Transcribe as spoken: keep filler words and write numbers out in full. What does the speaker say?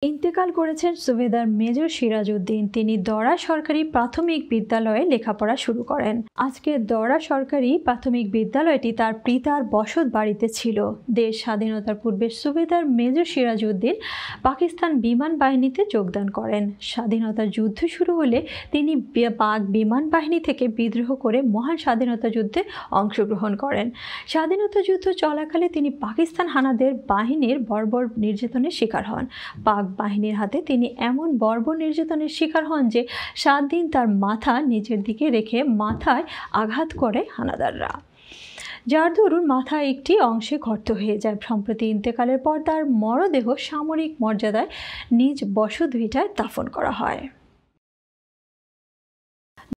ইন্তেকাল করেছেন সুবেদার মেজর সিরাজউদ্দিন। তিনি দরা সরকারি প্রাথমিক বিদ্যালয়ে লেখাপড়া শুরু করেন। আজকে দরা সরকারি প্রাথমিক বিদ্যালয়টি তার পিতার বসত বাড়িতে ছিল। দেশ স্বাধীনতার পূর্বে সুবেদার মেজর সিরাজউদ্দিন পাকিস্তান বিমান বাহিনীতে যোগদান করেন। স্বাধীনতার যুদ্ধ শুরু হলে তিনি পাক বিমান বাহিনী থেকে বিদ্রোহ করে মহান স্বাধীনতা যুদ্ধে অংশগ্রহণ করেন। স্বাধীনতা যুদ্ধ চলাকালে তিনি পাকিস্তান হানাদার বাহিনীর বর্বর নির্যাতনের শিকার হন। পাক বাহিনীর হাতে তিনি এমন বর্বর নির্যাতনের শিকার হন যে সাত দিন তার মাথা নিচের দিকে রেখে মাথায় আঘাত করে হানাদাররা, যার দরুন মাথা একটি অংশে গর্ত হয়ে যায়। সম্প্রতি ইন্তেকালের পর তার মরদেহ সামরিক মর্যাদায় নিজ বসতভিটায় দাফন করা হয়।